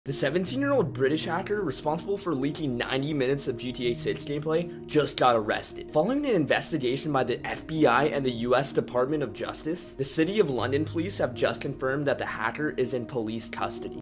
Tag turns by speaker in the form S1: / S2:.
S1: The 17-year-old British hacker responsible for leaking 90 minutes of GTA 6 gameplay just got arrested. Following an investigation by the FBI and the US Department of Justice, the City of London police have just confirmed that the hacker is in police custody.